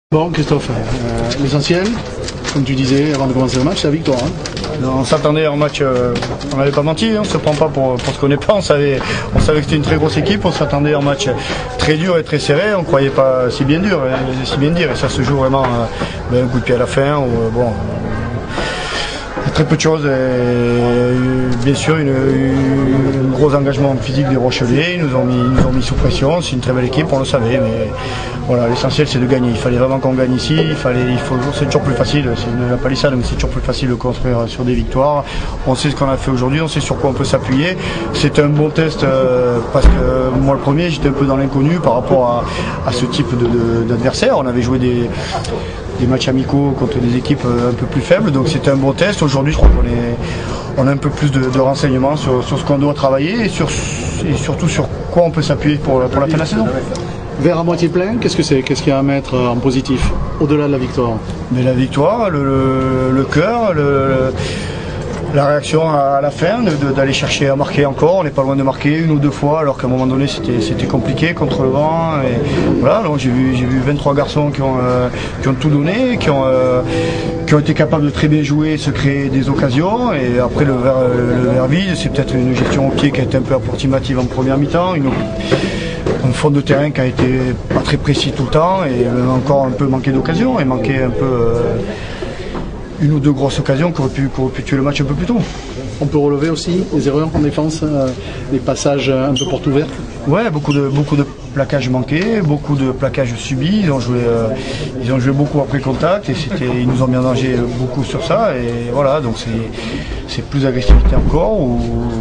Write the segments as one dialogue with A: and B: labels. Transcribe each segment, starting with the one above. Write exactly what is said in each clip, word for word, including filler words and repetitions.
A: Bon, Christophe, euh, l'essentiel, comme tu disais avant de commencer le match, c'est la victoire. Hein.
B: On s'attendait à un match, euh, on n'avait pas menti, hein, on ne se prend pas pour, pour ce qu'on n'est pas, on savait, on savait que c'était une très grosse équipe, on s'attendait à un match très dur et très serré, on ne croyait pas si bien dur, si bien dire, et ça se joue vraiment euh, ben, un coup de pied à la fin, ou, euh, bon, très peu de choses, et bien sûr une, une, un gros engagement physique des Rochelais, ils nous ont mis, ils nous ont mis sous pression, c'est une très belle équipe, on le savait, mais voilà, l'essentiel c'est de gagner, il fallait vraiment qu'on gagne ici, il fallait, il faut, c'est toujours plus facile, c'est une palissade, mais c'est toujours plus facile de construire sur des victoires, on sait ce qu'on a fait aujourd'hui, on sait sur quoi on peut s'appuyer, c'est un bon test euh, parce que moi le premier j'étais un peu dans l'inconnu par rapport à, à ce type de, de, d'adversaire, on avait joué des des matchs amicaux contre des équipes un peu plus faibles, donc c'était un bon test. Aujourd'hui, je crois qu'on est, on a un peu plus de, de renseignements sur, sur ce qu'on doit travailler et, sur, et surtout sur quoi on peut s'appuyer pour, pour la fin de la saison.
A: Verre à moitié plein, qu'est-ce que c'est? Qu'est-ce qu'il y a à mettre en positif, au-delà de la victoire?
B: Mais la victoire, le, le, le cœur, le, le, la réaction à la fin, d'aller chercher à marquer encore, on n'est pas loin de marquer une ou deux fois, alors qu'à un moment donné c'était compliqué contre le vent. Et voilà, donc j'ai vu, j'ai vu vingt-trois garçons qui ont, euh, qui ont tout donné, qui ont, euh, qui ont été capables de très bien jouer, se créer des occasions. Et après le verre, le verre vide, c'est peut-être une gestion au pied qui a été un peu approximative en première mi-temps. Une, un fond de terrain qui a été pas très précis tout le temps et encore un peu manqué d'occasion et manqué un peu. Euh, une ou deux grosses occasions qui auraient pu, qui auraient pu tuer le match un peu plus tôt.
A: On peut relever aussi les erreurs en défense, euh, les passages un peu porte ouverte.
B: Ouais, beaucoup de, beaucoup de plaquages manqués, beaucoup de plaquages subis. Ils ont joué, euh, ils ont joué beaucoup après contact et ils nous ont mis en danger beaucoup sur ça. Et voilà, donc c'est plus agressivité encore. Ou,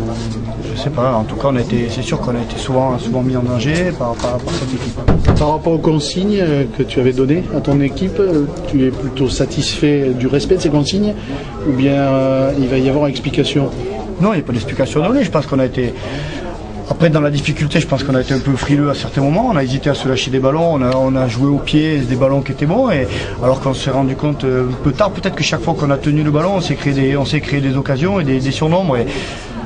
B: je sais pas, en tout cas, c'est sûr qu'on a été souvent, souvent mis en danger par, par, par cette équipe.
A: Par rapport aux consignes que tu avais données à ton équipe, tu es plutôt satisfait du respect de ces consignes ou bien euh, il va y avoir explication?
B: Non, il n'y a pas d'explication donnée. Je pense qu'on a été. Après, dans la difficulté, je pense qu'on a été un peu frileux à certains moments. On a hésité à se lâcher des ballons. On a, on a joué au pied des ballons qui étaient bons. Et alors qu'on s'est rendu compte un peu tard, peut-être que chaque fois qu'on a tenu le ballon, on s'est créé des, on s'est créé des occasions et des, des surnombres. Et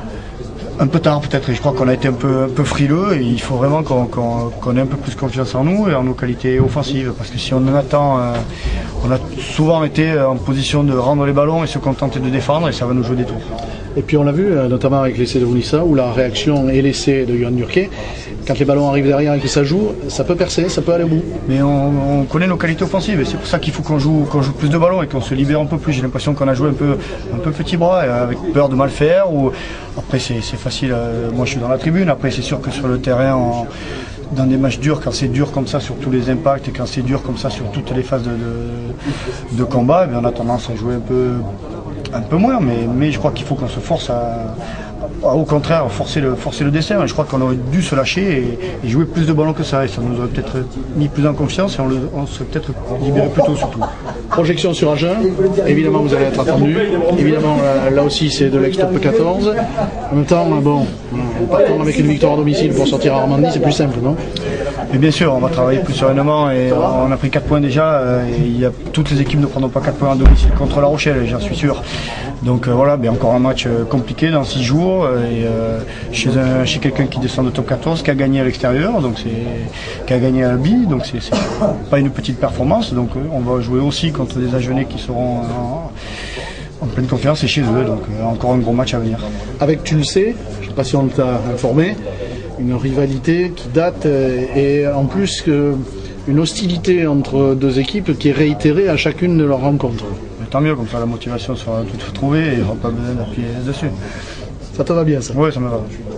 B: un peu tard peut-être. Et je crois qu'on a été un peu, un peu frileux. Et il faut vraiment qu'on qu'on, qu'on ait un peu plus confiance en nous et en nos qualités offensives. Parce que si on en attend, euh, on a souvent été en position de rendre les ballons et se contenter de défendre. Et ça va nous jouer des tours.
A: Et puis on l'a vu, notamment avec l'essai de Ounissa, où la réaction et l'essai de Johan Durquet, quand les ballons arrivent derrière et que ça joue, ça peut percer, ça peut aller au bout.
B: Mais on, on connaît nos qualités offensives et c'est pour ça qu'il faut qu'on joue, qu'on joue plus de ballons et qu'on se libère un peu plus. J'ai l'impression qu'on a joué un peu, un peu petit bras, avec peur de mal faire. Ou... Après c'est facile, moi je suis dans la tribune, après c'est sûr que sur le terrain, on... dans des matchs durs, quand c'est dur comme ça sur tous les impacts et quand c'est dur comme ça sur toutes les phases de, de, de combat, on a tendance à jouer un peu... un peu moins, mais, mais je crois qu'il faut qu'on se force à, à, au contraire, forcer le, forcer le dessin. Je crois qu'on aurait dû se lâcher et, et jouer plus de ballons que ça. Et ça nous aurait peut-être mis plus en confiance et on, le, on serait peut-être libéré plus tôt surtout.
A: Projection sur Agen, évidemment vous allez être attendu. Évidemment là, là aussi c'est de l'ex-top quatorze. En même temps, bon, partons avec une victoire à domicile pour sortir à Armandie, c'est plus simple, non?
B: Et bien sûr, on va travailler plus sereinement et on a pris quatre points déjà. Et il y a, toutes les équipes ne prendront pas quatre points à domicile contre La Rochelle, j'en suis sûr. Donc euh, voilà, bien encore un match euh, compliqué dans six jours et euh, chez, un, chez quelqu'un qui descend de top quatorze, qui a gagné à l'extérieur, donc c'est qui a gagné à Albi, donc c'est pas une petite performance. Donc euh, on va jouer aussi contre des Agenais qui seront en, en pleine confiance et chez eux, donc euh, encore un gros match à venir.
A: Avec, tu le sais, je ne sais pas si on t'a informé, une rivalité qui date et en plus que une hostilité entre deux équipes qui est réitérée à chacune de leurs rencontres.
B: Mais tant mieux, comme ça la motivation sera toute trouvée et il n'y aura pas besoin d'appuyer dessus.
A: Ça te va bien ça?
B: Oui, ça me va.